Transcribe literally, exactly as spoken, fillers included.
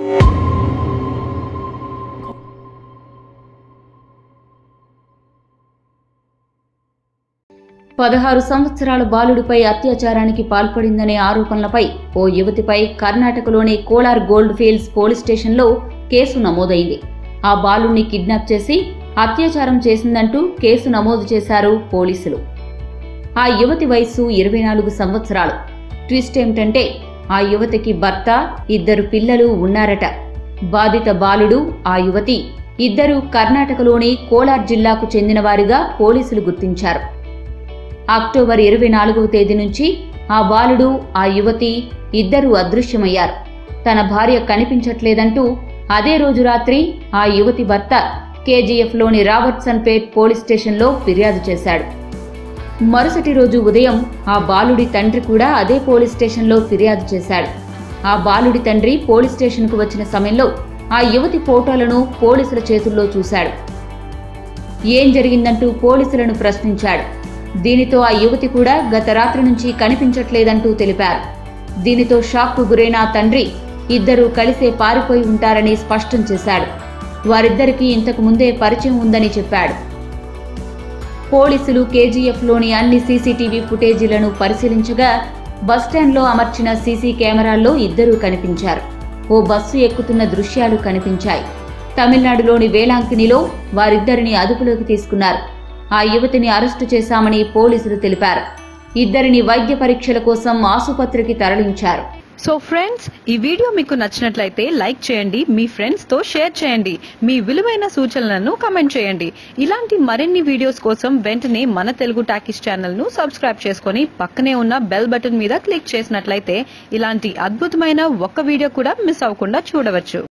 పదహారు సంవత్సరాల బాలుడిపై అత్యాచారానికి పాల్పడిందనే ఆరోపణలపై ఓ యువతిపై కర్ణాటకలోని కోలార్ గోల్డ్ ఫీల్డ్స్ పోలీస్ స్టేషన్లో కేసు నమోదైంది. ఆ బాలుడిని కిడ్నాప్ చేసి అత్యాచారం చేసిందంటూ కేసు నమోదు చేశారు పోలీసులు. ఆ యువతి వయస్సు ఇరవై నాలుగు సంవత్సరాలు. ట్విస్ట్ ఏమిటంటే ఆ యువతికి భర్త, ఇద్దరు పిల్లలు ఉన్నారట. బాధిత బాలుడు, ఆ యువతి ఇద్దరు కర్ణాటకలోని కోలార్ జిల్లాకు చెందినవారిగా పోలీసులు గుర్తించారు. అక్టోబర్ ఇరవై నాలుగవ తేదీ నుంచి ఆ బాలుడు, ఆ యువతి ఇద్దరూ అదృశ్యమయ్యారు. తన భార్య కనిపించట్లేదంటూ అదే రోజు రాత్రి ఆ యువతి భర్త కేజీఎఫ్లోని రాబర్ట్సన్పేట్ పోలీస్ స్టేషన్లో ఫిర్యాదు చేశాడు. మరుసటి రోజు ఉదయం ఆ బాలుడి తండ్రి కూడా అదే పోలీస్ స్టేషన్లో ఫిర్యాదు చేశాడు. ఆ బాలుడి తండ్రి పోలీస్ స్టేషన్కు వచ్చిన సమయంలో ఆ యువతి ఫోటోలను పోలీసుల చేతుల్లో చూశాడు. ఏం జరిగిందంటూ పోలీసులను ప్రశ్నించాడు. దీనితో ఆ యువతి కూడా గత రాత్రి నుంచి కనిపించట్లేదంటూ తెలిపారు. దీనితో షాక్కు గురైన ఆ తండ్రి ఇద్దరూ కలిసే పారిపోయి ఉంటారని స్పష్టం చేశాడు. వారిద్దరికీ ఇంతకు ముందే పరిచయం ఉందని చెప్పాడు. పోలీసులు కేజీఎఫ్లోని అన్ని సీసీటీవీ ఫుటేజీలను పరిశీలించగా బస్టాండ్లో అమర్చిన సీసీ కెమెరాల్లో ఇద్దరూ కనిపించారు. ఓ బస్సు ఎక్కుతున్న దృశ్యాలు కనిపించాయి. తమిళనాడులోని వేలాంకినిలో వారిద్దరిని అదుపులోకి తీసుకున్నారు. ఆ యువతిని అరెస్టు చేశామని పోలీసులు తెలిపారు. ఇద్దరిని వైద్య పరీక్షల కోసం ఆసుపత్రికి తరలించారు. సో ఫ్రెండ్స్, ఈ వీడియో మీకు నచ్చినట్లయితే లైక్ చేయండి, మీ ఫ్రెండ్స్ తో షేర్ చేయండి, మీ విలువైన సూచనలను కామెంట్ చేయండి. ఇలాంటి మరిన్ని వీడియోస్ కోసం వెంటనే మన తెలుగు టాకీస్ ఛానల్ ను సబ్స్క్రైబ్ చేసుకుని పక్కనే ఉన్న బెల్ బటన్ మీద క్లిక్ చేసినట్లయితే ఇలాంటి అద్భుతమైన ఒక్క వీడియో కూడా మిస్ అవ్వకుండా చూడవచ్చు.